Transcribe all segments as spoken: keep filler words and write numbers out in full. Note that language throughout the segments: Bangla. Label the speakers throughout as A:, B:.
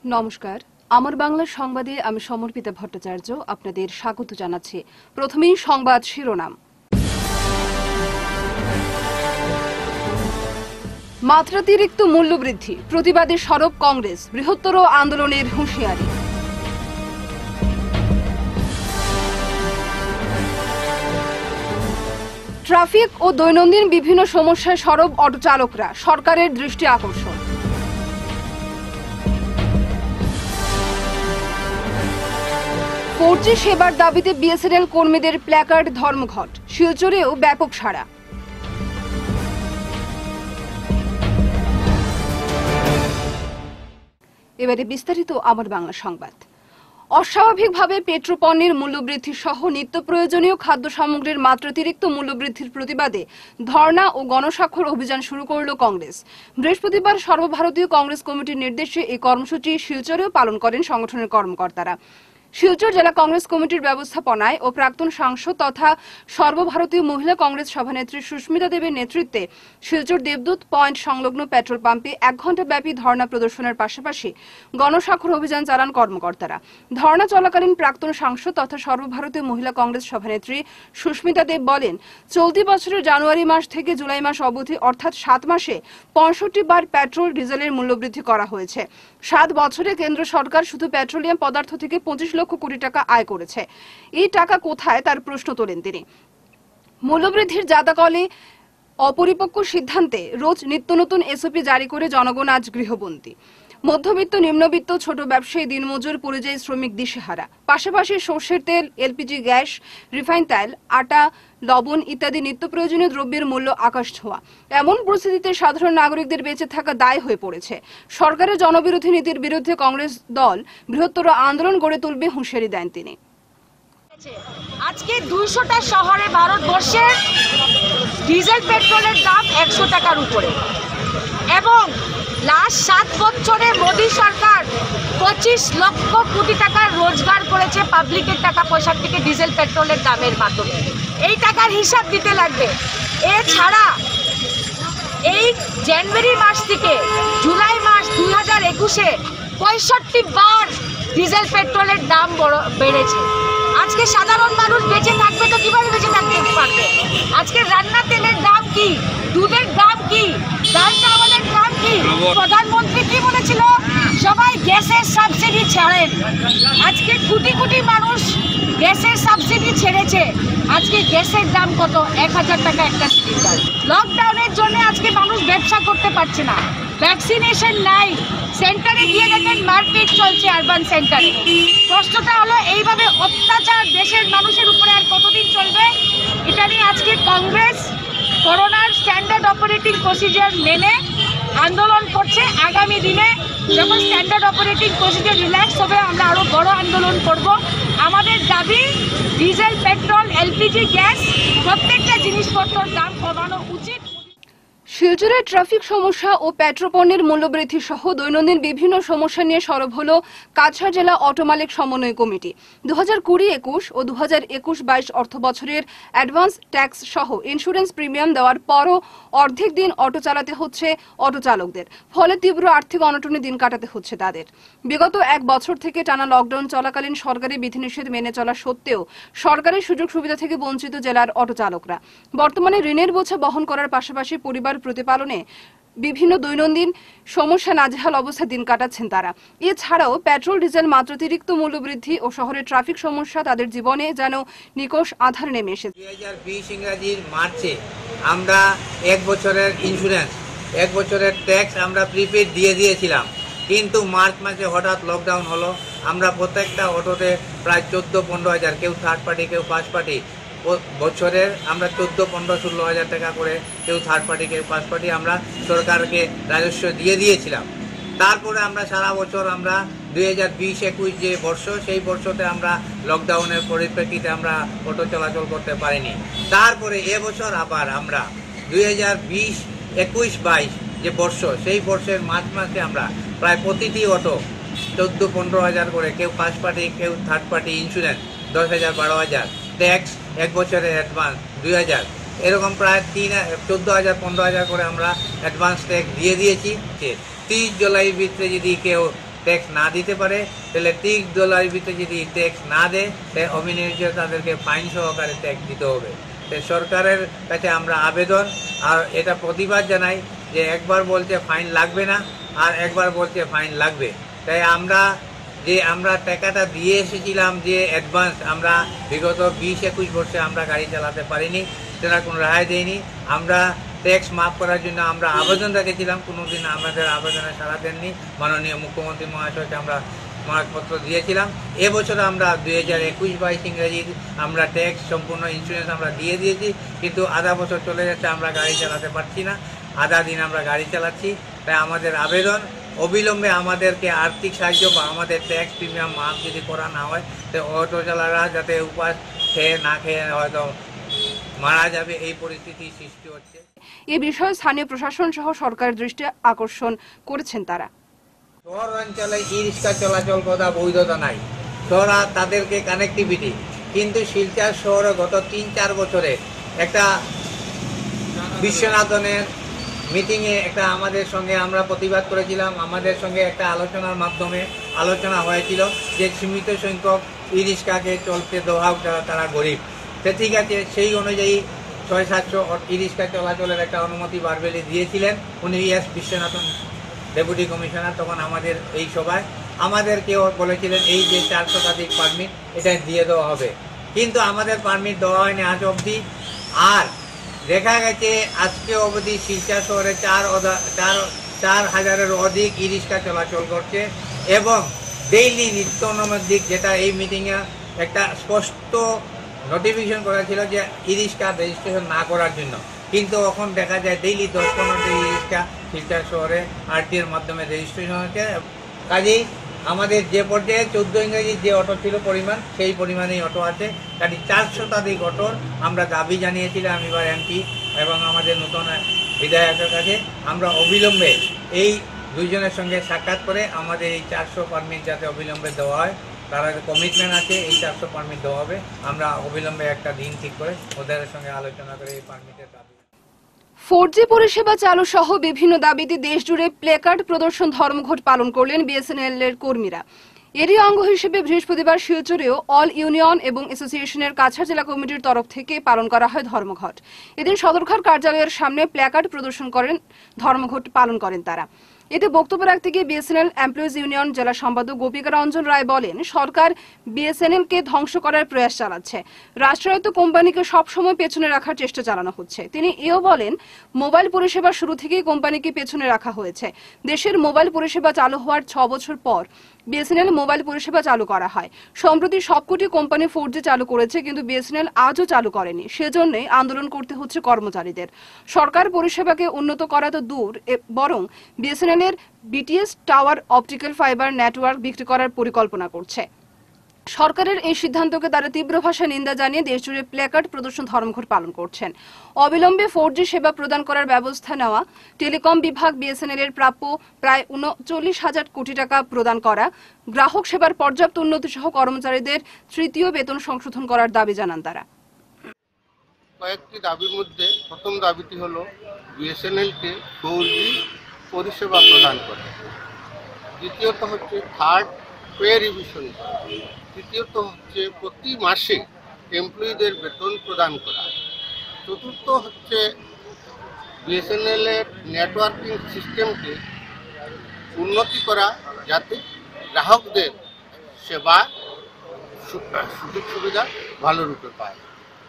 A: নমস্কার, আমার বাংলা সংবাদে আমি সমর্পিতা ভট্টাচার্য আপনাদের স্বাগত জানাচ্ছি। প্রথমেই সংবাদ শিরোনাম। মাত্রাতিরিক্ত মূল্যবৃদ্ধি প্রতিবাদে সরব কংগ্রেস, বৃহত্তর আন্দোলনের হুঁশিয়ারি। ট্রাফিক ও দৈনন্দিন বিভিন্ন সমস্যায় সরব অটো চালকরা, সরকারের দৃষ্টি আকর্ষণ। ফোর জি সেবার দাবিতে বিএসএনএল কর্মীদের প্ল্যাকার্ড ধর্মঘট, শিলচরেও ব্যাপক সাড়া। এবারে বিস্তারিত আমার বাংলা সংবাদ। অস্বাভাবিকভাবে পেট্রোপণ্যের মূল্যবৃদ্ধি সহ নিত্য প্রয়োজনীয় খাদ্য সামগ্রীর মাত্রাতিরিক্ত মূল্যবৃদ্ধির প্রতিবাদে ধর্ণা ও গণস্বাক্ষর অভিযান শুরু করল কংগ্রেস। বৃহস্পতিবার সর্বভারতীয় কংগ্রেস কমিটির নির্দেশে এই কর্মসূচি শিলচরেও পালন করেন সংগঠনের কর্মকর্তারা। শিলচর জেলা কংগ্রেস কমিটির ব্যবস্থাপনায় ও প্রাক্তন সাংসদ তথা সর্বভারতীয় মহিলা কংগ্রেস সভানেত্রী সুস্মিতা দেবের নেতৃত্বে শিলচর দেবদূত পয়েন্ট সংলগ্ন পেট্রোল পাম্পে এক ঘণ্টা ব্যাপী ধর্ণা প্রদর্শনের পাশাপাশি গণস্বাক্ষর অভিযান চালান কর্মকর্তারা। ধর্ণা চলাকালীন প্রাক্তন সাংসদ তথা সর্বভারতীয় মহিলা কংগ্রেস সভানেত্রী সুস্মিতা দেব বলেন, চলতি বছরের জানুয়ারি মাস থেকে জুলাই মাস অবধি অর্থাৎ সাত মাসে পঁয়ষট্টি বার পেট্রোল ডিজেলের মূল্যবৃদ্ধি করা হয়েছে। সাত বছরে কেন্দ্র সরকার শুধু পেট্রোলিয়াম পদার্থ থেকে পঁচিশ লক্ষ কোটি টাকা আয় করেছে। এই টাকা কোথায় তার প্রশ্ন তোলেন তিনি। মূল্যবৃদ্ধির জাতাকলে অপরিপক্ক সিদ্ধান্তে রোজ নিত্য নতুন এসওপি জারি করে জনগণ আজ গৃহবন্দী। মধ্যবিত্ত, নিম্নবিত্ত, ছোট ব্যবসায়ী, দিনমজুর, পরিযায়ী শ্রমিক দিশেহারা। পাশাপাশি সর্ষের তেল, এলপিজি গ্যাস, রিফাইন তেল, আটা, লবণ ইত্যাদি নিত্য প্রয়োজনীয় দ্রব্যের মূল্য আকাশ ছোঁয়া। এমন পরিস্থিতিতে সাধারণ নাগরিকদের বেঁচে থাকা দায় হয়ে পড়েছে। সরকারের জনবিরোধী নীতির বিরুদ্ধে কংগ্রেস দল বৃহত্তর আন্দোলন গড়ে তুলবে হুঁশিয়ারি দেন তিনি।
B: আজকে দুইশোটা শহরে ভারতবর্ষের ডিজেল পেট্রোলের দাম একশো টাকার উপরে এবং লাস্ট সাত বছরে মোদী সরকার পঁচিশ লক্ষ কোটি টাকার রোজগার করেছে পাবলিকের টাকা পয়সার থেকে ডিজেল পেট্রোলের দামের মাধ্যমে। এই টাকার হিসাব দিতে লাগবে। এছাড়া এই জানুয়ারি মাস থেকে জুলাই মাস দুই হাজার একুশে পঁয়ষট্টি বার ডিজেল পেট্রোলের দাম বেড়েছে। আজকে সাধারণ মানুষ বেঁচে থাকবে তো কিভাবে বেঁচে থাকতে পারবে? আজকে রান্না তেলের দাম কি, দুধের দাম কি, ডাল চাওয়ালের দাম কি? প্রধানমন্ত্রী কি বলেছিল? সবাই গ্যাসের সাবসিডি ছাড়েন। আজকে কোটি কোটি মানুষ গ্যাসের সাবসিডি ছেড়েছে। আজকে গ্যাসের দাম কত? এক হাজার টাকা একটা সিলিন্ডার। লকডাউনের জন্য আজকে মানুষ ব্যবসা করতে পারছে না, ভ্যাকসিনেশন নাই। সেন্টারে গিয়ে দেখেন মারপিট চলছে আরবান সেন্টারে। প্রশ্নটা হলো, এইভাবে অত্যাচার দেশের মানুষের উপরে আর কতদিন চলবে? এটা নিয়ে আজকে কংগ্রেস করোনার স্ট্যান্ডার্ড অপারেটিং প্রসিজার মেনে আন্দোলন করছে। আগামী দিনে যখন স্ট্যান্ডার্ড অপারেটিং প্রসিজার রিল্যাক্স হবে, আমরা আরও বড় আন্দোলন করব। আমাদের দাবি, ডিজেল, পেট্রোল, এলপিজি গ্যাস প্রত্যেকটা জিনিসপত্রের দাম কমানো উচিত।
A: শিলচরের ট্রাফিক সমস্যা ও পেট্রোপণ্যের মূল্যবৃদ্ধি সহ দৈনন্দিন বিভিন্ন সমস্যা নিয়ে সরব হল কাছাড় জেলা অটো মালিক সমন্বয় কমিটি। দু হাজার কুড়ি একুশ ও দু হাজার একুশ বাইশ অর্থ বছরের অ্যাডভান্স ট্যাক্স সহ ইন্স্যুরেন্স প্রিমিয়াম দেওয়ার পরও অর্ধেক দিন অটো চালাতে হচ্ছে অটো চালকদের, ফলে তীব্র আর্থিক অনটনে দিন কাটাতে হচ্ছে তাদের। বিগত এক বছর থেকে টানা লকডাউন চলাকালীন সরকারি বিধিনিষেধ মেনে চলা সত্ত্বেও সরকারি সুযোগ সুবিধা থেকে বঞ্চিত জেলার অটো চালকরা। বর্তমানে ঋণের বোঝা বহন করার পাশাপাশি পরিবার প্রতিপালনে বিভিন্ন দৈনন্দিন সমস্যা নাজেহাল অবস্থায় দিন কাটাচ্ছেন তারা। এছাড়াও পেট্রোল ডিজেল মাত্রাতিরিক্ত মূল্যবৃদ্ধি ও শহরের ট্রাফিক সমস্যা তাদের জীবনে যেন নিকষ আধার নেমে এসেছে।
C: দুই হাজার বিশ ইংরাজির মার্চে আমরা এক বছরের ইন্স্যুরেন্স, এক বছরের ট্যাক্স আমরা প্রিপেড দিয়ে দিয়েছিলাম, কিন্তু মার্চ মাসে হঠাৎ লকডাউন হলো। আমরা প্রত্যেকটা অটোতে প্রায় চোদ্দো পনেরো হাজার, কেউ থার্ড পার্টি কেউ ফার্স্ট পার্টি, বছরের আমরা চোদ্দো পনেরো ষোলো হাজার টাকা করে, কেউ থার্ড পার্টি কেউ ফার্স্ট পার্টি, আমরা সরকারকে রাজস্ব দিয়ে দিয়েছিলাম। তারপরে আমরা সারা বছর আমরা দুই হাজার বিশ একুশ যে বর্ষ, সেই বর্ষতে আমরা লকডাউনের পরিপ্রেক্ষিতে আমরা অটো চলাচল করতে পারিনি। তারপরে এবছর আবার আমরা দুই হাজার বিশ একুশ বাইশ যে বর্ষ, সেই বর্ষের মার্চ মাসে আমরা প্রায় প্রতিটি অটো চোদ্দো পনেরো হাজার করে, কেউ ফার্স্ট পার্টি কেউ থার্ড পার্টি, ইন্স্যুরেন্স দশ হাজার বারো হাজার, ট্যাক্স এক বছরের অ্যাডভান্স দুই হাজার, এরকম প্রায় তিন চোদ্দো হাজার পনেরো হাজার করে আমরা অ্যাডভান্স ট্যাক্স দিয়ে দিয়েছি। তিরিশ জুলাইয়ের ভিতরে যদি কেউ ট্যাক্স না দিতে পারে, তাহলে ত্রিশ ডলারের ভিতরে যদি ট্যাক্স না দেয় তাহলে অবিনিয়োজ্য তাদেরকে ফাইন সহকারে ট্যাক্স দিতে হবে। তাই সরকারের কাছে আমরা আবেদন আর এটা প্রতিবাদ জানাই যে একবার বলছে ফাইন লাগবে না আর একবার বলছে ফাইন লাগবে। তাই আমরা যে আমরা টাকাটা দিয়ে এসেছিলাম যে অ্যাডভান্স, আমরা বিগত বিশ একুশ বছরে আমরা গাড়ি চালাতে পারিনি, সেটা কোনো রেহাই দেয়নি। আমরা ট্যাক্স মাফ করার জন্য আমরা আবেদন রেখেছিলাম, কোনোদিন আমাদের আবেদনে সাড়া দেননি। মাননীয় মুখ্যমন্ত্রী মহাশয়কে আমরা স্মারকপত্র দিয়েছিলাম। এবছর আমরা দুই হাজার একুশ বাইশ ইংরেজির আমরা ট্যাক্স সম্পূর্ণ ইন্স্যুরেন্স আমরা দিয়ে দিয়েছি, কিন্তু আধা বছর চলে যাচ্ছে আমরা গাড়ি চালাতে পারছি না, আধা দিন আমরা গাড়ি চালাচ্ছি। তাই আমাদের আবেদন অবিলম্বে আমাদেরকে আর্থিক সাহায্য বা আমাদের ট্যাক্স প্রিমিয়াম মাফ যদি করা না হয়, তো অটো চালারা যাতে উপাস খেয়ে না খেয়ে হয়তো মারা যাবে, এই পরিস্থিতি সৃষ্টি হচ্ছে।
A: এ বিষয়ে স্থানীয় প্রশাসন সহ সরকারের দৃষ্টি আকর্ষণ করেছেন তারা।
C: শহর অঞ্চলে ই রিক্সা চলাচল করা বৈধতা নাই, শহরা তাদেরকে কানেক্টিভিটি, কিন্তু শিলচর শহরে গত তিন চার বছরে একটা বিশ্বনাথনের মিটিংয়ে একটা আমাদের সঙ্গে আমরা প্রতিবাদ করেছিলাম, আমাদের সঙ্গে একটা আলোচনার মাধ্যমে আলোচনা হয়েছিল যে সীমিত সংখ্যক ই রিক্সাকে চলতে দেওয়া, তারা গরিব। সে ঠিক আছে, সেই অনুযায়ী ছয় সাতশো ই রিক্সা চলাচলের একটা অনুমতি বারবেলি দিয়েছিলেন উনি এস বিশ্বনাথন ডেপুটি কমিশনার। তখন আমাদের এই সভায় আমাদেরকেও বলেছিলেন এই যে চার শতাধিক পারমিট এটা দিয়ে দেওয়া হবে, কিন্তু আমাদের পারমিট দেওয়া হয়নি আজ অবধি। আর দেখা গেছে আজকে অবধি শিলচর শহরে চার চার চার হাজারের অধিক ই রিক্সা চলাচল করছে এবং ডেইলি নিত্য নৈমিত্তিক, যেটা এই মিটিংয়ে একটা স্পষ্ট নোটিফিকেশন করেছিল যে ই রিক্সা রেজিস্ট্রেশন না করার জন্য, কিন্তু এখন দেখা যায় ডেইলি দশ পনেরোটি ই রিক্সা শিলচর শহরে আরটির মাধ্যমে রেজিস্ট্রেশন হচ্ছে। কাজেই আমাদের যে পর্যায়ে চোদ্দ ইংরেজি যে অটো ছিল পরিমাণ, সেই পরিমাণেই অটো আছে। কাজে চার শতাধিক অটোর আমরা দাবি জানিয়েছিলাম এবার এমপি এবং আমাদের নতুন বিধায়কের কাছে। আমরা অবিলম্বে এই দুইজনের সঙ্গে সাক্ষাৎ করে আমাদের এই চারশো পারমিট যাতে অবিলম্বে দেওয়া হয়, তারা কমিটমেন্ট আছে এই চারশো পারমিট দেওয়া হবে। আমরা অবিলম্বে একটা দিন ঠিক করে ওদের সঙ্গে আলোচনা করে এই পারমিটের দাবি।
A: ফোর জি পরিষেবা চালু সহ বিভিন্ন দাবিতে দেশজুড়ে প্লেকার্ড প্রদর্শন ধর্মঘট পালন করলেন বিএসএনএল এর কর্মীরা। এরই অঙ্গ হিসেবে বৃহস্পতিবার শিলচরেও অল ইউনিয়ন এবং অ্যাসোসিয়েশনের কাছাড় জেলা কমিটির তরফ থেকে পালন করা হয় ধর্মঘট। এদিন সদরঘাট কার্যালয়ের সামনে প্লেকার্ড প্রদর্শন করেন ধর্মঘট পালন করেন তারা। এতে বক্তব্য রাখতে গিয়ে বিএসএনএল এমপ্লয়িজ ইউনিয়ন জেলা সম্পাদক গোপিকা রঞ্জন রায় বলেন, সরকার বিএসএনএল কে ধ্বংস করার প্রয়াস চালাচ্ছে, রাষ্ট্রায়ত্ত কোম্পানিকে সবসময় পেছনে রাখার চেষ্টা চালানো হচ্ছে। তিনি এও বলেন, মোবাইল পরিষেবা শুরু থেকেই কোম্পানিকে পেছনে রাখা হয়েছে। দেশের মোবাইল পরিষেবা চালু হওয়ার ছ বছর পর বিএসএনএল মোবাইল পরিষেবা চালু করা হয়। সম্প্রতি সবকটি কোম্পানি ফোর জি চালু করেছে, কিন্তু বিএসএনএল আজও চালু করেনি। সেজন্যই আন্দোলন করতে হচ্ছে কর্মচারীদের। সরকার পরিষেবাকে উন্নত করা তো দূর, বরং বিএসএনএল এর BTS tower optical fibre network বিক্রি করার পরিকল্পনা করছে। সরকারের এই সিদ্ধান্তকে তারা তীব্র ভাষায় নিন্দা জানিয়ে দেশজুড়ে প্লেকার্ড প্রদর্শন ধর্মঘট পালন করছেন। অবিলম্বে ফোর জি সেবা প্রদান করার ব্যবস্থা নেওয়া, টেলিকম বিভাগ বিএসএনএল এর প্রাপ্য প্রায় উনচল্লিশ হাজার কোটি টাকা প্রদান করা, গ্রাহক সেবার পর্যাপ্ত উন্নতি সহ কর্মচারীদের তৃতীয় বেতন সংশোধন করার দাবি জানান তারা।
D: কয়েকটি দাবির মধ্যে প্রথম দাবিটি হলো বিএসএনএল কে ফোর জি পরিষেবা প্রদান করা, দ্বিতীয়ত হচ্ছে থার্ড পে রিভিশন করা, তৃতীয়ত হচ্ছে প্রতি মাসে এমপ্লয়িদের বেতন প্রদান করা, চতুর্থ হচ্ছে বিএসএনএল এর নেটওয়ার্কিং সিস্টেমকে উন্নতি করা যাতে গ্রাহকদের সেবা সুযোগ সুবিধা ভালো রূপে পায়।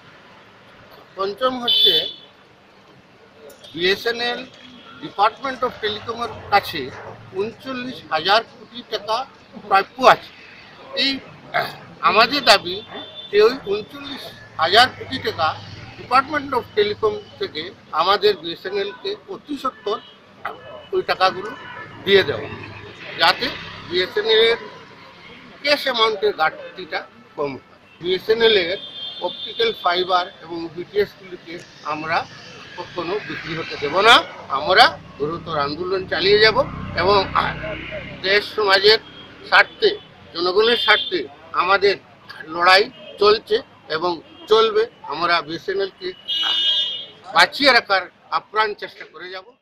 D: পঞ্চম হচ্ছে বিএসএনএল ডিপার্টমেন্ট অফ টেলিকমের কাছে উনচল্লিশ হাজার কোটি টাকা প্রাপ্য আছে। এই আমাদের দাবি যে ওই উনচল্লিশ হাজার কোটি টাকা ডিপার্টমেন্ট অফ টেলিকম থেকে আমাদের বিএসএনএলকে অতি সত্তর ওই টাকাগুলো দিয়ে দেওয়া, যাতে বিএসএনএলের ক্যাশ অ্যামাউন্টের ঘাটতিটা কম হয়। বিএসএনএলের অপটিক্যাল ফাইবার এবং বিটিএসগুলিকে আমরা কখনো বিক্রি হতে দেব না। আমরা গুরুতর আন্দোলন চালিয়ে যাব এবং দেশ সমাজের স্বার্থে, জনগণের স্বার্থে আমাদের লড়াই চলছে এবং চলবে। আমরা বিএসএনএলকে বাঁচিয়ে রাখার আপ্রাণ চেষ্টা করে যাব।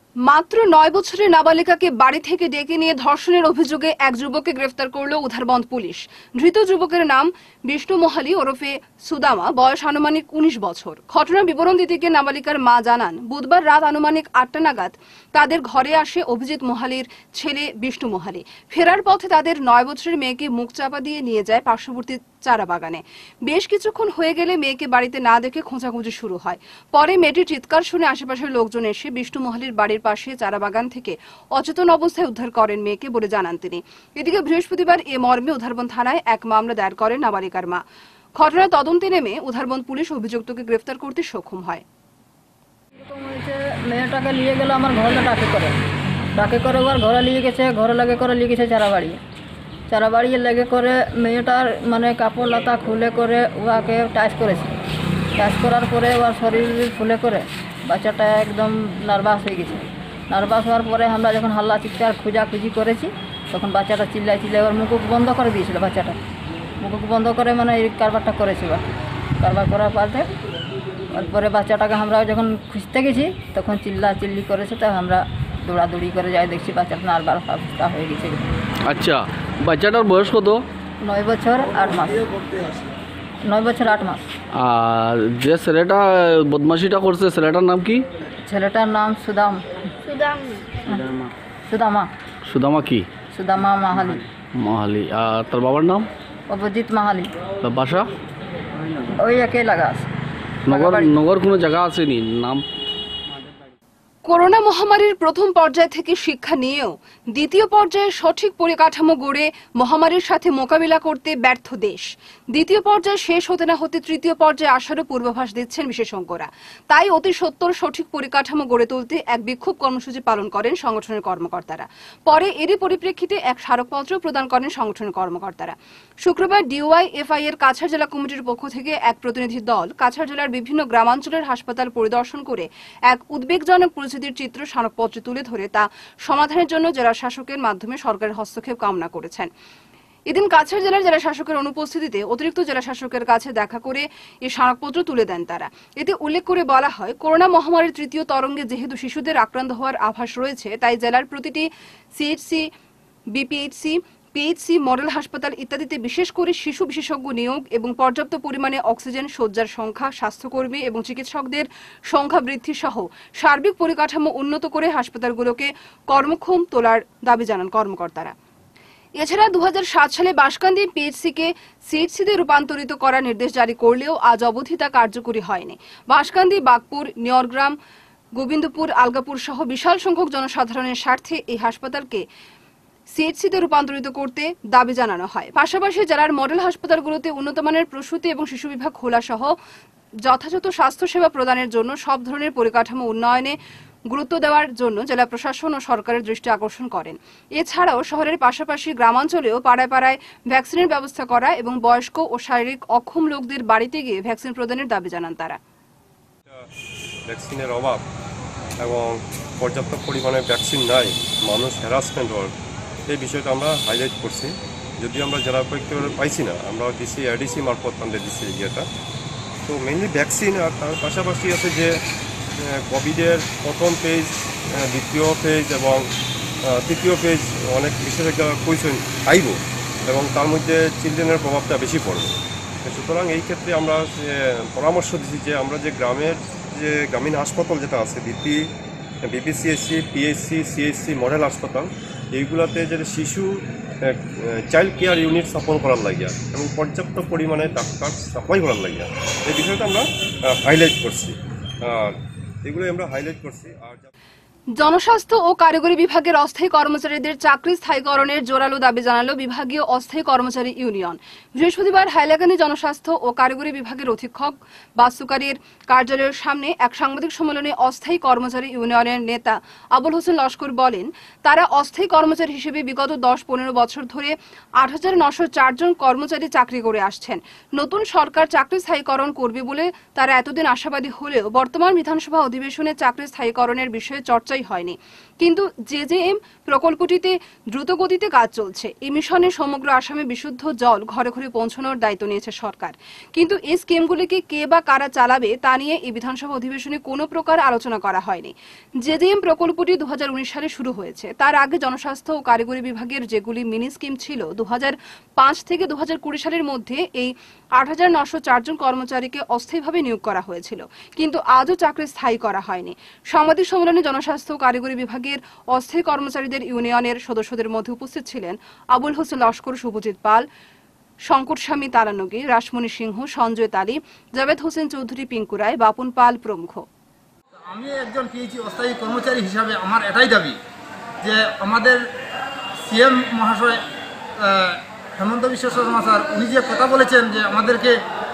A: মাত্র নয় বছরের নাবালিকাকে বাড়ি থেকে ডেকে নিয়ে ধর্ষণের অভিযোগে এক যুবককে গ্রেফতার করল উধারবন্দ পুলিশ। ধৃত যুবকের নাম বিষ্ণু মোহালি ওরফে সুদামা, বয়স আনুমানিক উনিশ বছর। ঘটনার বিবরণ দিতে গিয়ে নাবালিকার মা জানান, বুধবার রাত আনুমানিক আটটা নাগাদ তাদের ঘরে আসে অভিজিৎ মোহালির ছেলে বিষ্ণু মোহালি। ফেরার পথে তাদের নয় বছরের মেয়েকে মুখ চাপা দিয়ে নিয়ে যায় পার্শ্ববর্তী চারা বাগানে। বেশ কিছুক্ষণ হয়ে গেলে মেয়েকে বাড়িতে না দেখে খোঁজাখুঁজি শুরু হয়। পরে মেয়েটির চিৎকার শুনে আশেপাশের লোকজন এসে বিষ্ণু মোহালির বাড়ির পাশে চারা বাগান থেকে অচেতন অবস্থায় উদ্ধার করেন মেয়েকে বলে জানান তিনি। এদিকে বৃহস্পতিবার এ মর্মে উধারবন্দ থানায় এক মামলা দায়ের করেন নাবালিকার মা। ঘটনার তদন্তে নেমে উধারবন্দ পুলিশ অভিযুক্তকে গ্রেফতার করতে সক্ষম হয়।
E: মেয়েটাকে নিয়ে গেল আমার ঘরে, ডাকে করে ডাকে করে ওর ঘরে নিয়ে গেছে, ঘরে লাগে করে নিয়ে গেছে চারা বাড়ি চারা বাড়িয়ে লেগে করে মেয়েটার মানে কাপড় লতা খুলে করে ওকে টাচ করেছে। টাচ করার পরে ওর শরীর ফুলে করে বাচ্চাটা একদম নার্ভাস হয়ে গেছে। নার্ভাস হওয়ার পরে আমরা যখন হাল্লা চিৎকার খোঁজাখুঁজি করেছি তখন বাচ্চাটা চিল্লাই চিল্লাই ওর মুখ বন্ধ করে দিয়েছিল। বাচ্চাটা মুখ বন্ধ করে মানে এই কারবারটা করেছিল। কারবার করার পরে তারপরে বাচ্চাটাকে আমরা যখন খুঁজতে গেছি তখন চিল্লা চিল্লি করেছে, তো আমরা দৌড়াদৌড়ি করে যাই, দেখছি বাচ্চাটা নার্ভাস অবস্থা হয়ে গেছে।
F: আচ্ছা, বাচ্চাটার বয়স কত?
E: নয় বছর আট মাস নয় বছর আট মাস
F: আর যে ছেলেটা বদমাশিটা করছে ছেলেটার নাম কি?
E: ছেলেটার নাম সুদাম সুদামা
F: সুদামা কি?
E: সুদামা মাহালি
F: মাহালি। আর তার বাবার নাম?
E: অভিজিৎ মাহালি।
F: তার বাসা
E: ওই একই লাগা আছে।
F: নগর নগর কোনো জায়গা আসেনি নাম?
A: করোনা মহামারীর প্রথম পর্যায় থেকে শিক্ষা নিয়েও দ্বিতীয় পর্যায়ে সঠিক পরিকাঠামো গড়ে মহামারীর সাথে মোকাবিলা করতে ব্যর্থ দেশ। দ্বিতীয় পর্যায়ে শেষ হতে না হতে তৃতীয় পর্যায়ে আসারও পূর্বাভাস দিচ্ছেন বিশেষজ্ঞরা। তাই অতি সত্বর সঠিক পরিকাঠামো গড়ে তুলতে এক বিক্ষোভ কর্মসূচি পালন করেন সংগঠনের কর্মকর্তারা। পরে এরই পরিপ্রেক্ষিতে এক স্মারকপত্র প্রদান করেন সংগঠনের কর্মকর্তারা। শুক্রবার ডিওয়াইএফআই এর কাছাড় জেলা কমিটির পক্ষ থেকে এক প্রতিনিধি দল কাছাড় জেলার বিভিন্ন গ্রামাঞ্চলের হাসপাতাল পরিদর্শন করে এক উদ্বেগজনক পরিস্থিতির চিত্র স্মারকপত্রে তুলে ধরে তা সমাধানের জন্য জেলা শাসকের মাধ্যমে সরকারের হস্তক্ষেপ কামনা করেছেন। এদিন কাছাড় জেলার জেলা শাসকের অনুপস্থিতিতে অতিরিক্ত জেলা শাসকের কাছে দেখা করে এই স্মারকপত্র তুলে দেন তারা। এতে উল্লেখ করে বলা হয়, করোনা মহামারীর তৃতীয় তরঙ্গে যেহেতু শিশুদের আক্রান্ত হওয়ার আভাস রয়েছে, তাই জেলার প্রতিটি সিএইচসি, বিপিএইচসি, পিএইচসি, মডেল হাসপাতাল ইত্যাদিতে বিশেষ করে শিশু বিশেষজ্ঞ নিয়োগ এবং পর্যাপ্ত পরিমাণে অক্সিজেন, শয্যার সংখ্যা, স্বাস্থ্যকর্মী এবং চিকিৎসকদের সংখ্যা বৃদ্ধি সহ সার্বিক পরিকাঠামো উন্নত করে হাসপাতালগুলোকে কর্মক্ষম তোলার দাবি জানান কর্মকর্তারা। এছাড়া দু হাজার সাত সালে বাঁশকান্দি পিএইচসিকে সিএইচসিতে রূপান্তরিত করার নির্দেশ জারি করলেও আজ অবধি তা কার্যকরী হয়নি। বাঁশকান্দি, বাগপুর, নিয়রগ্রাম, গোবিন্দপুর, আলগাপুর সহ বিশাল সংখ্যক জনসাধারণের স্বার্থে এই হাসপাতালকে সিএইচসিতে রূপান্তরিত করতে দাবি জানানো হয়। পাশাপাশি জেলার মডেল হাসপাতালগুলোতে উন্নতমানের প্রসূতি এবং শিশু বিভাগ খোলা সহ যথাযথ স্বাস্থ্যসেবা প্রদানের জন্য সব ধরনের পরিকাঠামো উন্নয়নে গুরুত্ব দেওয়ার জন্য জেলা প্রশাসন ও সরকারের দৃষ্টি আকর্ষণ করেন। এছাড়াও শহরের পাশাপাশি গ্রামাঞ্চলেও পাড়ায় পাড়ায় ভ্যাকসিনের ব্যবস্থা করা এবং বয়স্ক ও শারীরিক অক্ষম লোকদের বাড়িতে গিয়ে ভ্যাকসিন প্রদানের দাবি জানান তারা।
G: ভ্যাকসিনের অভাব এবং পর্যাপ্ত পরিমাণে ভ্যাকসিন নাই, মানুষ হ্যারাসমেন্ট হয়, এই বিষয়টা আমরা হাইলাইট করছি। যদি আমরা জেলা প্রযুক্তি পাইছি না, আমরা দিচ্ছি এডিসি মারফত আমরা দিচ্ছি ইয়েটা। তো মেনলি ভ্যাকসিন, আর তার পাশাপাশি আছে যে কোভিডের প্রথম ফেজ, দ্বিতীয় ফেজ এবং তৃতীয় ফেজ অনেক বিশেষজ্ঞ কইছেন আইব এবং তার মধ্যে চিলড্রেনের প্রভাবটা বেশি পড়বে। সুতরাং এই ক্ষেত্রে আমরা পরামর্শ দিচ্ছি যে আমরা যে গ্রামের যে গ্রামীণ হাসপাতাল যেটা আছে, BP BPCSC, PSC, CSC, model হাসপাতাল, এইগুলোতে যে শিশু চাইল্ড কেয়ার ইউনিট স্থাপন করার লাগিয়া এবং পর্যাপ্ত পরিমাণে ডাক্তার সাপ্লাই করার লাগিয়া এই বিষয়টা আমরা হাইলাইট করছি। আর এগুলো আমরা হাইলাইট করছি। আর
A: জনস্বাস্থ্য ও কারিগরি বিভাগের অস্থায়ী কর্মচারীদের চাকরি স্থায়ীকরণের জোরালো দাবি জানালো বিভাগীয় অস্থায়ী কর্মচারী ইউনিয়ন। বৃহস্পতিবার হাইলাকান্দি জনস্বাস্থ্য ও কারিগরি বিভাগের অধীক্ষক বাস্তুকারীর কার্যালয়ের সামনে এক সাংবাদিক সম্মেলনে অস্থায়ী কর্মচারী ইউনিয়নের নেতা আবুল হোসেন লস্কর বলেন, তারা অস্থায়ী কর্মচারী হিসেবে বিগত দশ পনেরো বছর ধরে আট হাজার নশো চার জন কর্মচারী চাকরি করে আসছেন। নতুন সরকার চাকরি স্থায়ীকরণ করবে বলে তারা এতদিন আশাবাদী হলেও বর্তমান বিধানসভা অধিবেশনে চাকরি স্থায়ীকরণের বিষয়ে চর্চাই হয়নি। কিন্তু জেজেএম প্রকল্পটিতে দ্রুতগতিতে কাজ চলছে। এই মিশনে সমগ্র আসামে বিশুদ্ধ জল ঘরে ঘরে পৌঁছানোর দায়িত্ব নিয়েছে সরকার। কিন্তু এই স্কিমগুলিকে কে বা কারা চালাবে তা নিয়ে এই বিধানসভা অধিবেশনে কোনো প্রকার আলোচনা করা হয়নি। জেজেএম প্রকল্পটি দু হাজার উনিশ সালে শুরু হয়েছে। তার আগে জনস্বাস্থ্য ও কারিগরি বিভাগের যেগুলি মিনি স্কিম ছিল, দু হাজার পাঁচ থেকে দু হাজার কুড়ি সালের মধ্যে এই আট হাজার নশো চারজন কর্মচারীকে অস্থায়ীভাবে নিয়োগ করা হয়েছিল, কিন্তু আজও চাকরি স্থায়ী করা হয়নি। সাংবাদিক সম্মেলনে জনস্বাস্থ্য ও কারিগরি বিভাগের অস্থায়ী কর্মচারীদের ইউনিয়নের সদস্যদের মধ্যে উপস্থিত ছিলেন আবুল হোসেন লস্কর, শুভজিৎ পাল, শঙ্করস্বামী তারানগী, রাসমণি সিংহ, সঞ্জয় তালি, জাভেদ হোসেন চৌধুরী, পিঙ্কু রায়, বাপন পাল প্রমুখ।
H: আমি একজন পিএইচি অস্থায়ী কর্মচারী হিসাবে আমার এটাই দাবি যে আমাদের সিএম মহাশয় হেমন্ত বিশ্ব শর্মা স্যার উনি যে কথা বলেছেন যে আমাদেরকে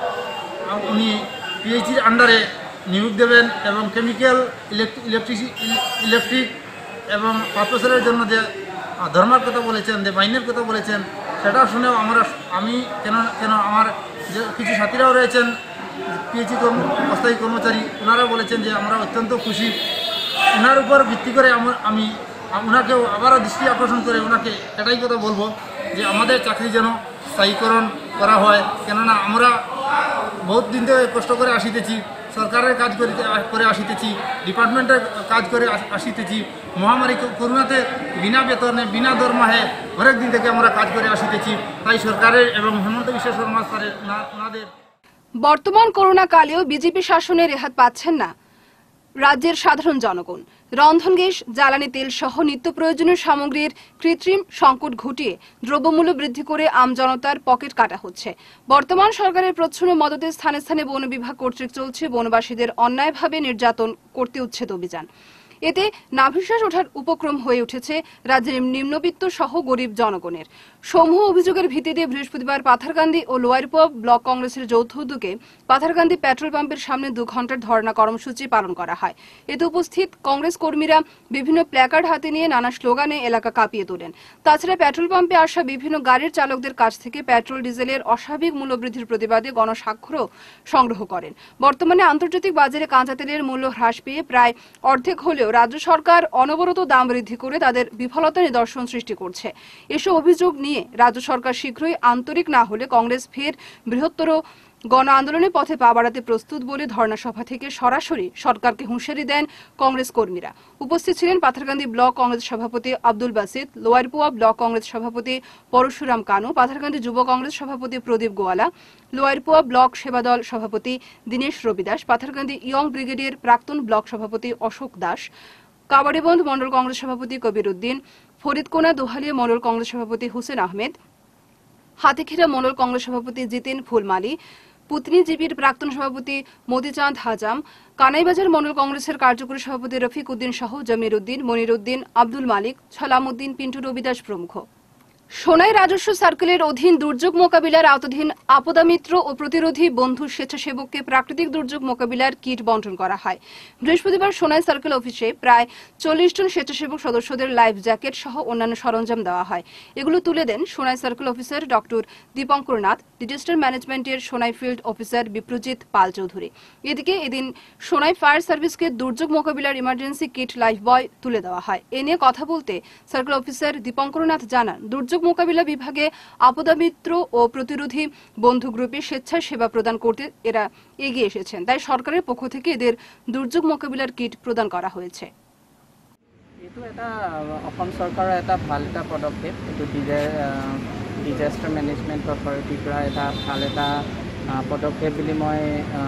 H: উনি পিএইচির আন্ডারে নিয়োগ দেবেন এবং কেমিক্যাল ইলেকট্রিসি ইলেকট্রিক এবং পারপাসের জন্য যে ধর্মের কথা বলেছেন, যে মাইনের কথা বলেছেন, সেটা শুনেও আমরা আমি কেন কেন আমার যে কিছু সাথীরাও রয়েছেন পিএইচি কর্ম অস্থায়ী কর্মচারী, ওনারা বলেছেন যে আমরা অত্যন্ত খুশি। ওনার উপর ভিত্তি করে আমি ওনাকেও আবারও দৃষ্টি আকর্ষণ করে ওনাকে এটাই কথা বলবো যে আমাদের চাকরি যেন স্থায়ীকরণ করা হয়, কেননা আমরা বহুত দিন থেকে কষ্ট করে আসিতেছি, সরকারের কাজ করিতে করে আসিতেছি, ডিপার্টমেন্টের কাজ করে আসিতেছি, মহামারী করোনাতে বিনা বেতনে বিনা দরমাহে অনেক দিন থেকে আমরা কাজ করে আসিতেছি। তাই সরকারের এবং হেমন্ত বিশ্ব শর্মা স্যারের ওনাদের
A: বর্তমান করোনা কালেও বিজেপি শাসনে রেহাত পাচ্ছেন না রাজ্যের সাধারণ জনগণ। রন্ধন গ্যাস, জ্বালানি তেল সহ নিত্য প্রয়োজনীয় সামগ্রীর কৃত্রিম সংকট ঘটিয়ে দ্রব্যমূল্য বৃদ্ধি করে আমজনতার পকেট কাটা হচ্ছে। বর্তমান সরকারের প্রচ্ছন্ন মদতে স্থানে স্থানে বন বিভাগ কর্তৃক চলছে বনবাসীদের অন্যায়ভাবে নির্যাতন করতে উচ্ছেদ অভিযান। এতে নাভিশ্বাস ওঠার উপক্রম হয়ে উঠেছে রাজ্যের নিম্নবিত্ত সহ গরিব জনগণের। সমূহ অভিযোগের ভিত্তিতে বৃহস্পতিবার পাথারকান্দি ও লোয়ারপোয়া ব্লক কংগ্রেসের যৌথ উদ্যোগে পাথারকান্দি পেট্রোল পাম্পের সামনে দু ঘন্টার ধর্ণা কর্মসূচি পালন করা হয়। এতে উপস্থিত কংগ্রেস কর্মীরা বিভিন্ন প্ল্যাকার্ড হাতে নিয়ে নানা স্লোগানে এলাকা কাঁপিয়ে তোলেন। তাছাড়া পেট্রোল পাম্পে আসা বিভিন্ন গাড়ির চালকদের কাছ থেকে পেট্রোল ডিজেলের অস্বাভাবিক মূল্যবৃদ্ধির প্রতিবাদে গণস্বাক্ষরও সংগ্রহ করেন। বর্তমানে আন্তর্জাতিক বাজারে কাঁচা তেলের মূল্য হ্রাস পেয়ে প্রায় অর্ধেক হলেও রাজ্য সরকার অনবরত দাম বৃদ্ধি করে তাদের বিফলতা নিদর্শন সৃষ্টি করছে। এসব অভিযোগ নিয়ে রাজ্য সরকার শীঘ্রই আন্তরিক না হলে কংগ্রেস ফের বৃহত্তর গণ আন্দোলনের পথে পা বাড়াতে প্রস্তুত বলে ধর্ণা সভা থেকে সরাসরি সরকারকে হুঁশিয়ারি দেন কংগ্রেস কর্মীরা। উপস্থিত ছিলেন পাথারকান্দি ব্লক কংগ্রেস সভাপতি আব্দুল বাসিত, লোয়ারপোয়া ব্লক কংগ্রেস সভাপতি পরশুরাম কানু, পাথারকান্দি যুব কংগ্রেস সভাপতি প্রদীপ গোয়ালা, লোয়ারপোয়া ব্লক সেবাদল সভাপতি দীনেশ রবিদাস, পাথারকান্দি ইয়ং ব্রিগেডের প্রাক্তন ব্লক সভাপতি অশোক দাস, কাবাডিবন্ধ মন্ডল কংগ্রেস সভাপতি কবির উদ্দিন, ফরিদকোনা দোহালিয়া মন্ডল কংগ্রেস সভাপতি হুসেন আহমেদ, হাতিখিরা মন্ডল কংগ্রেস সভাপতি জিতেন ফুলমালি, পুতনিজীবীর প্রাক্তন সভাপতি মতিচাঁদ হাজাম, কানাইবাজার মন্ডল কংগ্রেসের কার্যকরী সভাপতি রফিক উদ্দিন সহ জমির উদ্দিন, মনির উদ্দিন, আব্দুল মালিক, ছলাম উদ্দিন, পিন্টু রবিদাস প্রমুখ। সোনাই রাজস্ব সার্কেলের অধীন দুর্যোগ মোকাবিলার আওতাধীন আপদা মিত্র ও প্রতিরোধী বন্ধু স্বেচ্ছাসেবককে প্রাকৃতিক দুর্যোগ মোকাবিলার কিট বন্টন করা হয়। বৃহস্পতিবার সোনাই সার্কেল অফিসে প্রায় চল্লিশ জন স্বেচ্ছাসেবক সদস্যদের লাইফ জ্যাকেট সহ অন্যান্য সরঞ্জাম দেওয়া হয়। এগুলো তুলে দেন Sonai circle officer doctor Dipankar Nath, disaster ম্যানেজমেন্টের সোনাই ফিল্ড অফিসার বিপ্রজিৎ পাল চৌধুরী। এদিকে এদিন সোনাই ফায়ার সার্ভিসকে দুর্যোগ মোকাবিলার ইমার্জেন্সি কিট লাইফ বয় তুলে দেওয়া হয়। এ নিয়ে কথা বলতে সার্কেল অফিসার দীপঙ্কর নাথ জানান, দুর্যোগ মোকাবিলা বিভাগে আপদা মিত্র ও প্রতিরোধী বন্ধু গ্রুপে স্বেচ্ছায় সেবা প্রদান করতে এরা এগিয়ে এসেছেন, তাই সরকারের পক্ষ থেকে এদের দুর্যোগ মোকাবিলার কিট প্রদান করা হয়েছে।
I: এইটো এটা অসম চৰকাৰৰ এটা ভাল এটা পদক্ষেপ। এইটো ডিজাস্টাৰ মেনেজমেণ্ট অথৰিটিৰ পৰা এটা ভাল এটা পদক্ষেপ বুলি মই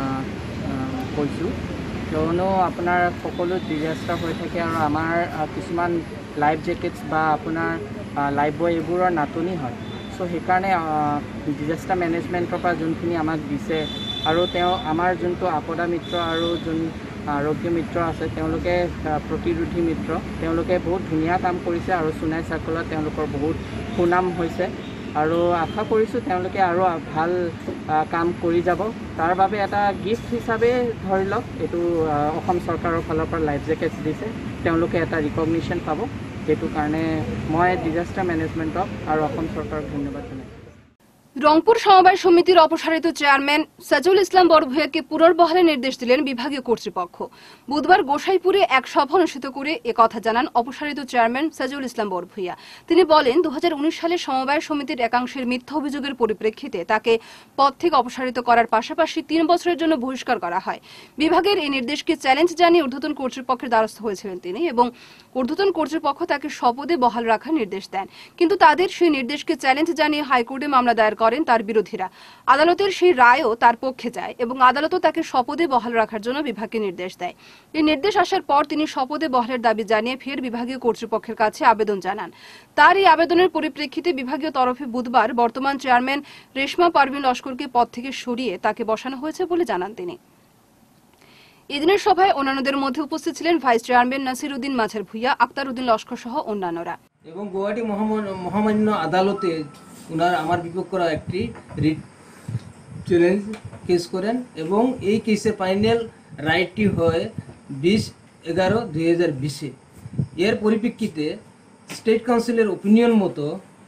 I: কৈছোঁ, কিয়নো আপোনাৰ সকলো ডিজাস্টাৰ হৈ থাকে আৰু আমাৰ কিছুমান লাইফ জেকেটছ বা আপোনাৰ লাইফ বয় এইবোৰৰ নাটনি হয়। চ' সেইকাৰণে ডিজাস্টাৰ মেনেজমেণ্টৰ পৰা যোনখিনি আমাক দিছে আৰু তেওঁ আমাৰ যোনটো আপদা মিত্ৰ আৰু যোন আৰোগ্য মিত্ৰ আছে তেওঁলোকে প্ৰতিৰোধী মিত্ৰ, তেওঁলোকে বহুত ধুনীয়া কাম কৰিছে আৰু সোনাই চাৰ্কলত তেওঁলোকৰ বহুত সুনাম হৈছে আৰু আশা কৰিছোঁ তেওঁলোকে আৰু ভাল কাম কৰি যাব। তাৰ বাবে এটা গিফ্ট হিচাপে ধৰি লওক এইটো অসম চৰকাৰৰ ফালৰ পৰা লাইফ জেকেটছ দিছে, তেওঁলোকে এটা ৰিকগনিশ্যন পাব। সেইটো কাৰণে মই ডিজাস্টাৰ মেনেজমেণ্টক আৰু অসম চৰকাৰক ধন্যবাদ জনাইছোঁ।
A: রংপুর সমবায় সমিতির অপসারিত চেয়ারম্যান সাজুল ইসলাম বড়ভূঁইয়াকে পুনর্বহালের নির্দেশ দিলেন বিভাগীয় কর্তৃপক্ষ। বুধবার গোসাইপুরে এক সভা অনুষ্ঠিত করে একথা জানান অপসারিত চেয়ারম্যান সাজুল ইসলাম বড়ভূঁইয়া। তিনি বলেন, দু হাজার উনিশ সালে সমবায় সমিতির একাংশের মিথ্যা অভিযোগের পরিপ্রেক্ষিতে তাকে পদ থেকে অপসারিত করার পাশাপাশি তিন বছরের জন্য বহিষ্কার করা হয়। বিভাগের এই নির্দেশকে চ্যালেঞ্জ জানিয়ে ঊর্ধ্বতন কর্তৃপক্ষের দ্বারস্থ হয়েছিলেন তিনি এবং ঊর্ধ্বতন কর্তৃপক্ষ তাকে শপথে বহাল রাখার নির্দেশ দেন। কিন্তু তাদের সেই নির্দেশকে চ্যালেঞ্জ জানিয়ে হাইকোর্টে মামলা দায়ের করেন তার বিরোধীরা। আদালতের সেই রায়ও তার পক্ষে যায় এবং আদালতও তাকে শপথে বহাল রাখার জন্য বিভাগকে নির্দেশ দেয়। এই নির্দেশ আসার পর তিনি শপথে বহালের দাবি জানিয়ে ফের বিভাগীয় কর্তৃপক্ষের কাছে আবেদন জানান। তার এই আবেদনের পরিপ্রেক্ষিতে বিভাগীয় তরফে বুধবার বর্তমান চেয়ারম্যান রেশমা পারভিন লস্করকে পদ থেকে সরিয়ে তাকে বসানো হয়েছে বলে জানান তিনি। এদিনের সভায় অন্যান্যদের মধ্যে উপস্থিত ছিলেন ভাইস চেয়ারম্যান নাসির উদ্দিন মাঝার ভূঁইয়া, আক্তার উদ্দিন লস্কর সহ অন্যান্যরা।
J: এবং গুয়াহাটি মহামান্য আদালতে ওনার আমার বিপক্ষরা একটি রিট চ্যালেঞ্জ কেস করেন এবং এই কেসের ফাইনাল রাইটটি হয় বিশ এগারো দুই হাজার বিশে। এর পরিপ্রেক্ষিতে স্টেট কাউন্সিলের ওপিনিয়ন মতো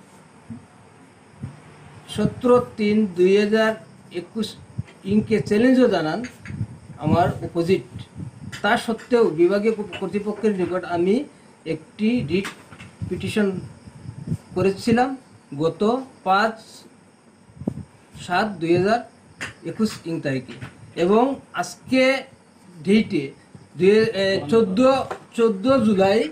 J: সতেরো তিন দুই হাজার একুশ ইনকে চ্যালেঞ্জও জানান আমার অপোজিট। তা সত্ত্বেও বিভাগীয় কর্তৃপক্ষের নিকট আমি একটি রিট পিটিশন করেছিলাম গত পাঁচ সাত দুই হাজার একুশ ইং তারিখে এবং আজকে ডেটে দুই চোদ্দো চোদ্দো জুলাই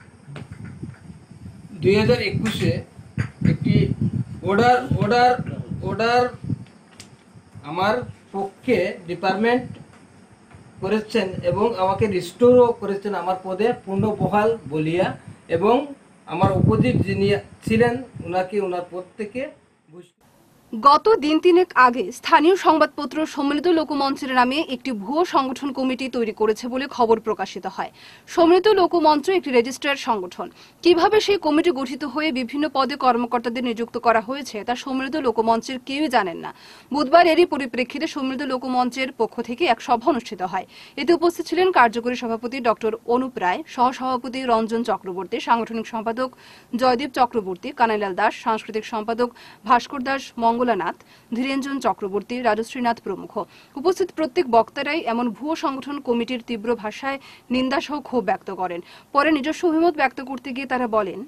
J: দুই হাজার একুশে একটি অর্ডার অর্ডার অর্ডার আমার পক্ষে ডিপার্টমেন্ট করেছেন এবং আমাকে রিস্টোরও করেছেন আমার পদে পূর্ণ বহাল বলিয়া এবং আমার অপোজিট যিনি ছিলেন ওনাকে ওনার পদ থেকে।
A: গত দিন তিনেক আগে স্থানীয় সংবাদপত্র সম্মিলিত লোকমঞ্চের নামে একটি ভুয়ো সংগঠন কমিটি তৈরি করেছে বলে খবর প্রকাশিত হয়। সম্মিলিত লোকমঞ্চ একটি রেজিস্ট্রার্ড সংগঠন। কিভাবে সেই কমিটি গঠিত হয়ে বিভিন্ন পদে কর্মকর্তাদের নিযুক্ত করা হয়েছে তা সম্মিলিত লোকমঞ্চের কেউই জানেন না। বুধবার এরই পরিপ্রেক্ষিতে সম্মিলিত লোকমঞ্চের পক্ষ থেকে এক সভা অনুষ্ঠিত হয়। এতে উপস্থিত ছিলেন কার্যকরী সভাপতি ডক্টর অনুপ রায়, সহসভাপতি রঞ্জন চক্রবর্তী, সাংগঠনিক সম্পাদক জয়দীপ চক্রবর্তী, কানাইলাল দাস, সাংস্কৃতিক সম্পাদক ভাস্কর দাস, মঙ্গলানাথ, ধীরেঞ্জন চক্রবর্তী, রাজশ্রীনাথ প্রমুখ। উপস্থিত প্রত্যেক বক্তারাই এমন ভুয়ো সংগঠন কমিটির তীব্র ভাষায় নিন্দা সহ ক্ষোভ ব্যক্ত করেন। পরে নিজস্ব অভিমত ব্যক্ত করতে গিয়ে তারা বলেন,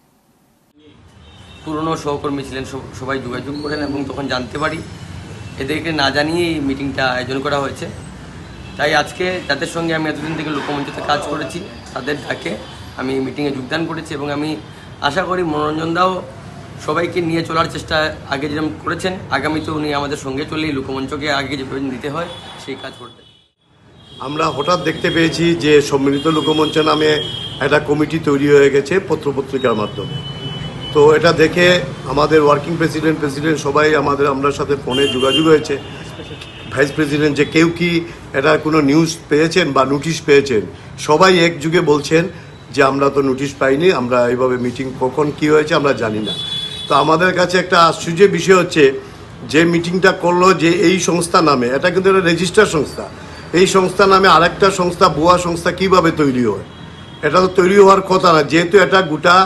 K: পুরনো সহকর্মী ছিলেন, সবাই যোগাযোগ করেন এবং তখন জানতে পারি এদেরকে না জানিয়ে এই মিটিংটা আয়োজন করা হয়েছে। তাই আজকে যাদের সঙ্গে আমি এতদিন থেকে লোকমঞ্চতে কাজ করেছি তাদের ডাকে আমি মিটিংয়ে যোগদান করেছি এবং আমি আশা করি মনোরঞ্জন দাও সবাইকে নিয়ে চলার চেষ্টা আগে যেরকম করেছেন আগামীতে উনি আমাদের সঙ্গে চলে লোকমঞ্চকে আগে যেভাবে দিতে হয় সেই কাজ করতেন।
L: আমরা হঠাৎ দেখতে পেয়েছি যে সম্মিলিত লোকমঞ্চ নামে একটা কমিটি তৈরি হয়ে গেছে পত্রপত্রিকার মাধ্যমে। তো এটা দেখে আমাদের ওয়ার্কিং প্রেসিডেন্ট প্রেসিডেন্ট সবাই আমাদের আমরা সাথে ফোনে যোগাযোগ হয়েছে। ভাইস প্রেসিডেন্ট যে কেউ কি এটা কোনো নিউজ পেয়েছেন বা নোটিশ পেয়েছেন, সবাই একযুগে বলছেন যে আমরা তো নোটিশ পাইনি, আমরা এইভাবে মিটিং কখন কি হয়েছে আমরা জানি না। তো আমাদের কাছে একটা আশ্চর্যের বিষয় হচ্ছে যে মিটিংটা করলো যে এই সংস্থা নামে, এটা কিন্তু একটা রেজিস্টার সংস্থা, এই সংস্থা নামে আরেকটা সংস্থা ভুয়া সংস্থা কিভাবে তৈরি হয়? এটা তো তৈরি হওয়ার কথা না, যেহেতু এটা গোটা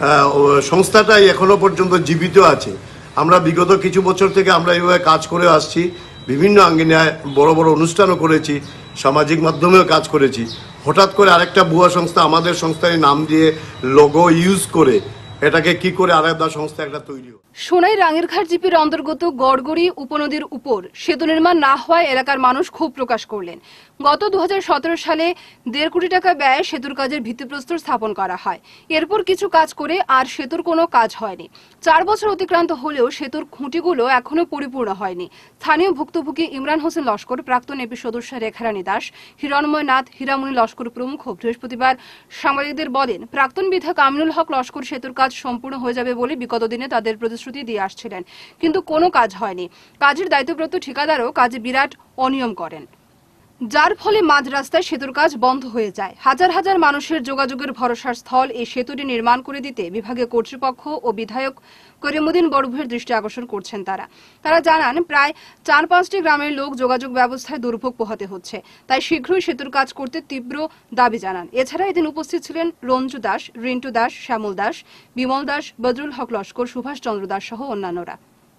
L: সংস্থাটাই এখনো পর্যন্ত জীবিত আছে। আমরা বিগত কিছু বছর থেকে আমরা এইভাবে কাজ করে আসছি, বিভিন্ন আঙ্গিনায় বড় বড় অনুষ্ঠানও করেছি, সামাজিক মাধ্যমেও কাজ করেছি। হঠাৎ করে আরেকটা ভুয়া সংস্থা আমাদের সংস্থার নাম দিয়ে লোগো ইউজ করে এটাকে কি করে আলাদা সংস্থা একটা তৈরি হয়।
A: সোনাই রাঙ্গিরঘাট জিপির অন্তর্গত গড়গড়ি উপনদীর উপর সেতু নির্মাণ না হওয়ায় এলাকার মানুষ ক্ষোভ প্রকাশ করলেন। গত দু হাজার সতেরো সালে দেড় কোটি টাকা ব্যয়ে সেতুর কাজের ভিত্তিপ্রস্তর স্থাপন করা হয়। এরপর কিছু কাজ করে আর সেতুর কোনো কাজ হয়নি। চার বছর অতিক্রান্ত হলেও সেতুর খুঁটিগুলো এখনো পরিপূর্ণ হয়নি। স্থানীয় ভুক্তভোগী ইমরান হোসেন লস্কর, প্রাক্তন এপি সদস্য রেখারানী দাস, হিরণময় নাথ, হীরামণি লস্কর প্রমুখ বৃহস্পতিবার সাংবাদিকদের বলেন, প্রাক্তন বিধায়ক আমিনুল হক লস্কর সেতুর কাজ সম্পূর্ণ হয়ে যাবে বলে বিগত দিনে তাদের প্রতিশ্রুতি দিয়ে আসছিলেন, কিন্তু কোনো কাজ হয়নি। কাজের দায়িত্বপ্রাপ্ত ঠিকাদারও কাজে বিরাট অনিয়ম করেন, যার ফলে মাঝ রাস্তায় সেতুর কাজ বন্ধ হয়ে যায়। হাজার হাজার মানুষের যোগাযোগের ভরসার স্থল এই সেতুটি নির্মাণ করে দিতে বিভাগীয় কর্তৃপক্ষ ও বিধায়ক করিমউদ্দিন বড়ভূঁইয়ার দৃষ্টি আকর্ষণ করছেন তারা। তারা জানান, প্রায় চার পাঁচটি গ্রামের লোক যোগাযোগ ব্যবস্থায় দুর্ভোগ পোহাতে হচ্ছে, তাই শীঘ্রই সেতুর কাজ করতে তীব্র দাবি জানান। এছাড়া এদিন উপস্থিত ছিলেন রঞ্জু দাস, রিন্টু দাস, শ্যামল দাস, বিমল দাস, বদরুল হক লস্কর, সুভাষ চন্দ্র দাস সহ অন্যান্যরা।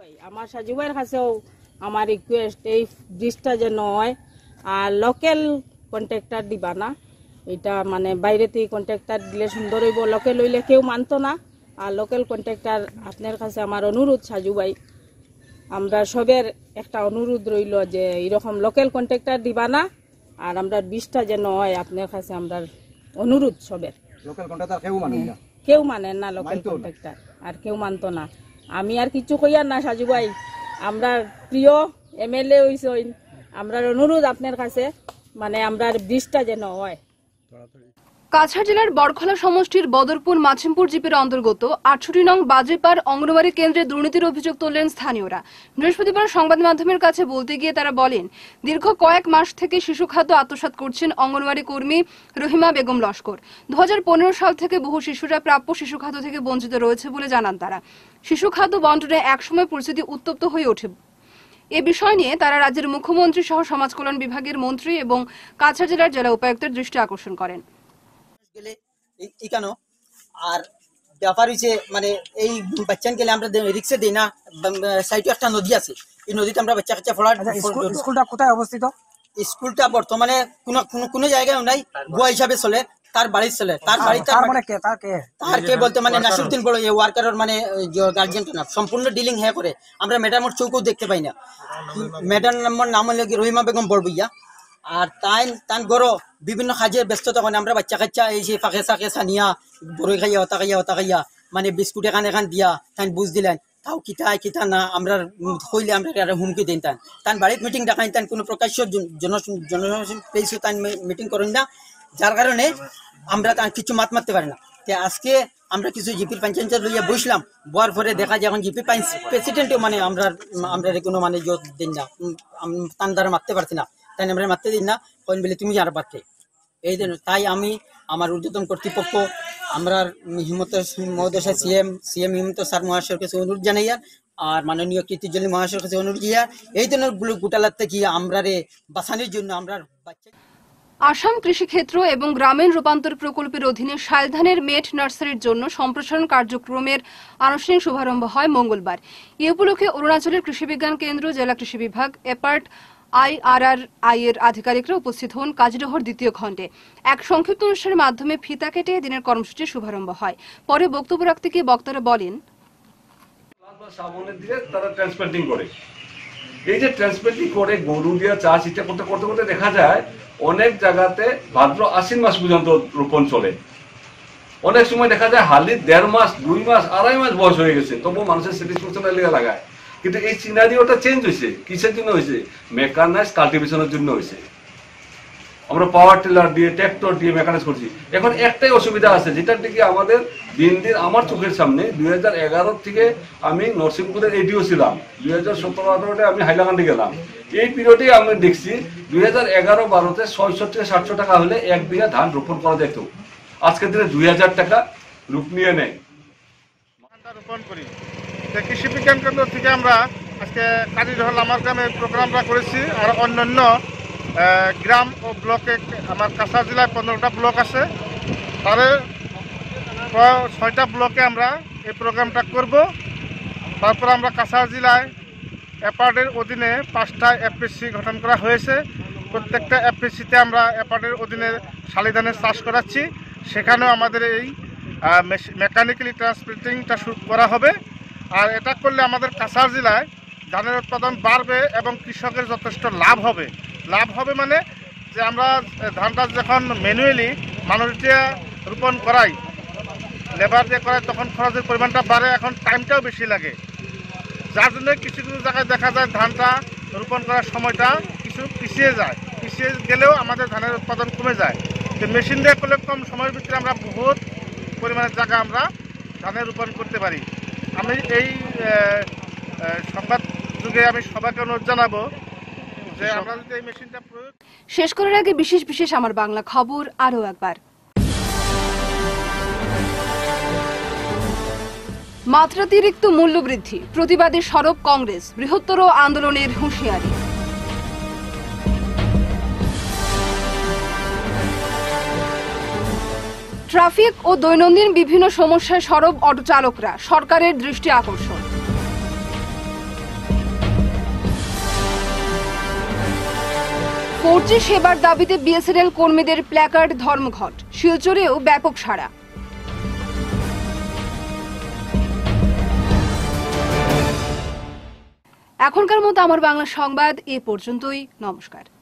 M: আমার সাজু ভাইয়ের কাছেও আমার রিকোয়েস্ট এই ব্রিজটা যেন হয় আর লোকাল কন্ট্রাক্টর দিবা না, এটা মানে বাইরে থেকে কন্ট্রাক্টর দিলে সুন্দর হইব, লোকাল হইলে কেউ মানতো না। আর লোকাল কন্ট্রাক্টর আপনার কাছে আমার অনুরোধ সাজু ভাই, আমরা সবের একটা অনুরোধ রইল যে এরকম লোকাল কন্ট্রাক্টর দিবা না আর আমরা ব্রিজটা যেন হয় আপনার কাছে আমরা অনুরোধ সবের।
N: লোকাল কন্ট্রাক্টর কেউ মানে না,
M: কেউ মানেন না লোকাল কন্ট্রাক্টর, আর কেউ মানতো না। আমি আর কিছু কইয়ার না সাজু ভাই, আমরা প্রিয় এমএলএ হইছেন, আমরা অনুরোধ আপনার কাছে মানে আমরা ব্রিজটা যেন হয়।
A: কাছাড় জেলার বড়খলা সমষ্টির বদরপুর মাছিমপুর জিপির অন্তর্গত আটষট্টি নং বাজেপার অঙ্গনবাড়ি কেন্দ্রে দুর্নীতির অভিযোগ তুললেন স্থানীয়রা। বৃহস্পতিবার সংবাদ মাধ্যমের কাছে বলতে গিয়ে তারা বলেন, দীর্ঘ কয়েক মাস থেকে শিশু খাদ্য আত্মসাৎ করছেন অঙ্গনবাড়ি কর্মী রহিমা বেগম লস্কর। দু হাজার পনেরো সাল থেকে বহু শিশুরা প্রাপ্য শিশু খাদ্য থেকে বঞ্চিত রয়েছে বলে জানান তারা। শিশু খাদ্য বন্টনে একসময় পরিস্থিতি উত্তপ্ত হয়ে ওঠে। এ বিষয় নিয়ে তারা রাজ্যের মুখ্যমন্ত্রী সহ সমাজ কল্যাণ বিভাগের মন্ত্রী এবং কাছাড় জেলার জেলা উপায়ুক্তের দৃষ্টি আকর্ষণ করেন।
O: কেন আর ব্যাপার হয়েছে মানে এই বাচ্চান গেলে আমরা রিক্সা দিই না, সাইডে একটা নদী আছে, এই নদীতে আমরা বাচ্চা কাচ্চা ফলার।
N: স্কুলটা কোথায় অবস্থিত?
O: স্কুলটা বর্তমানে কোনো কোনো জায়গায় নাই, গোয়া হিসাবে চলে, তার বাড়ি চলে। তার বাড়ি তার কে বলতে মানে নাসিরউদ্দিন বড় ওয়ার্কারের মানে গার্জিয়ানটা না, সম্পূর্ণ ডিলিং হ্যাঁ করে। আমরা ম্যাডামের চৌকেও দেখতে পাই না। ম্যাডাম নাম হলো রহিমা বেগম বড়বইয়া। আর তাই তান গরো বিভিন্ন কাজে ব্যস্ত তখন আমরা বাচ্চা কাচ্চা এই যে ফাঁকে সাকে সানিয়া বড়ই খাইয়া হতা খাইয়া হতা খাইয়া মানে বিস্কুট এখান এখান দিয়া তাই বুঝ দিলেন তাও কিতা কিতা না আমরা হইলে আমরা হুমকি দিন। তান তান বাড়ির মিটিং ডাকাই, তান কোনো প্রকাশ্য জন জন পেয়েছে তাই মিটিং করেন না, যার কারণে আমরা তার কিছু মাত মারতে পারি না। আজকে আমরা কিছু জিপির পঞ্চায়েত লইয়া বসলাম, বয়ার পরে দেখা যায় এখন জিপি প্রেসিডেন্টও মানে আমরা আমরা কোনো মানে জোর দিন না, তান দ্বারা মারতে পারছি না, তাই আমরা মারতে দিন না, কইন বলে তুমি আর পারতে এই জন্য। তাই আমি আমার ঊর্ধ্বতন কর্তৃপক্ষ আমরা হিমন্ত মহোদয় সিএম সিএম হিমন্ত স্যার মহাশয়ের কাছে অনুরোধ জানাই আর মাননীয় কীর্তিজলি মহাশয়ের কাছে অনুরোধ গিয়া এই ধরনের গোটালার থেকে আমরা রে বাঁচানোর জন্য আমরা বাচ্চা।
A: আসাম কৃষি ক্ষেত্র এবং গ্রামীণ রূপান্তর প্রকল্পের অধীনে শালধানের মেট নার্সারির জন্য সম্প্রসারণ কার্যক্রমের আনুষ্ঠানিক শুভারম্ভ হয় মঙ্গলবার। এ উপলক্ষে অরুণাচলের কৃষি বিজ্ঞান কেন্দ্র, জেলা কৃষি বিভাগ, এপার্ট আইআরআরআই এর আধিকারিকরা উপস্থিত হন কাজিরহর দ্বিতীয় খণ্ডে। এক সংক্ষিপ্ত অনুষ্ঠানের মাধ্যমে ফিতা কেটে দিনের কর্মসূচির শুভারম্ভ হয়। পরে বক্তব্য রাখতে গিয়ে বক্তারা বলেন,
P: সামনের দিকে তারা ট্রান্সপ্লান্টিং করে, এই যে ট্রান্সপ্লান্টিং করে গরু দিয়ে চাষ ইটা করতে করতে করতে দেখা যায় অনেক জায়গাতে ভাদ্র আশ্বিন মাস পর্যন্ত রোপণ চলে। অনেক সময় দেখা যায় হালি দেড় মাস দুই মাস আড়াই মাস বয়স হয়ে গেছে, তবুও মানুষের স্যাটিসফ্যাকশনের লেগে লাগায়। কিন্তু এই সিনারিওটা চেঞ্জ হয়েছে, কিসের জন্য হয়েছে? মেকানাইজ কাল্টিভেশনের জন্য হয়েছে। আমরা পাওয়ার টিলার দিয়ে ট্র্যাক্টর দিয়ে মেকানাইজ করছি। এখন একটাই অসুবিধা আছে, যেটার দিকে আমাদের দিন দিন আমার চোখের সামনে দুই হাজার এগারো থেকে আমি নরসিংপুরের এডিও ছিলাম, দুই হাজার সতেরো আঠারোতে আমি হাইলাকান্দি গেলাম। এই পিরিয়ডে আমি দেখছি দুই হাজার এগারো বারোতে ছয়শো থেকে সাতশো টাকা হলে এক বিঘা ধান রোপণ করা যেত, আজকের দিনে দুই হাজার টাকা রূপ নিয়ে নেয়।
D: রোপণ করি কৃষি বিজ্ঞান কেন্দ্র থেকে আমরা আজকে কাজিরহল আমার গ্রামে প্রোগ্রামটা করেছি। আর অন্যান্য গ্রাম ও ব্লকে আমার কাছাড় জেলায় পনেরোটা ব্লক আছে, তারে প্রায় ছয়টা ব্লকে আমরা এই প্রোগ্রামটা করব। তারপর আমরা কাছাড় জেলায় অ্যাপার্টের অধীনে পাঁচটা এফপিসি গঠন করা হয়েছে। প্রত্যেকটা এফপিসিতে আমরা অ্যাপার্টের অধীনে শালি ধানের চাষ করাচ্ছি। সেখানেও আমাদের এই মেকানিক্যালি ট্রান্সপ্লান্টিংটা শুরু করা হবে। আর এটা করলে আমাদের কাছাড় জেলায় ধানের উৎপাদন বাড়বে এবং কৃষকের যথেষ্ট লাভ হবে। লাভ হবে মানে যে আমরা ধানটা যখন ম্যানুয়ালি মানুষ দিয়ে রোপণ করাই, লেবার দিয়ে করাই, তখন খরচের পরিমাণটা বাড়ে, এখন টাইমটাও বেশি লাগে, যার জন্য কিছু কিছু জায়গায় দেখা যায় ধানটা রোপণ করার সময়টা কিছু পিছিয়ে যায়। পিছিয়ে গেলেও আমাদের ধানের উৎপাদন কমে যায়। তো মেশিন দিয়ে করলে কম সময়ের ভিতরে আমরা বহুত পরিমাণের জায়গা আমরা ধানের রোপণ করতে পারি। আমি এই সংবাদ যুগে আমি সবাইকে অনুরোধ জানাবো যে আমরা যদি এই মেশিনটা প্রয়োগ।
A: শেষ করার আগে বিশেষ বিশেষ আমার বাংলা খবর আরও একবার। মাত্রাতিরিক্ত মূল্যবৃদ্ধি প্রতিবাদে সরব কংগ্রেস, বৃহত্তর আন্দোলনের হুঁশিয়ারি। ট্রাফিক ও দৈনন্দিন বিভিন্ন সমস্যায় সরব অটো চালকরা, সরকারের দৃষ্টি আকর্ষণ। ফোর জি সেবার দাবিতে বিএসএনএল কর্মীদের প্ল্যাকার্ড ধর্মঘট, শিলচরেও ব্যাপক সাড়া। এখনকার মতো আমার বাংলা সংবাদ এ পর্যন্তই। নমস্কার।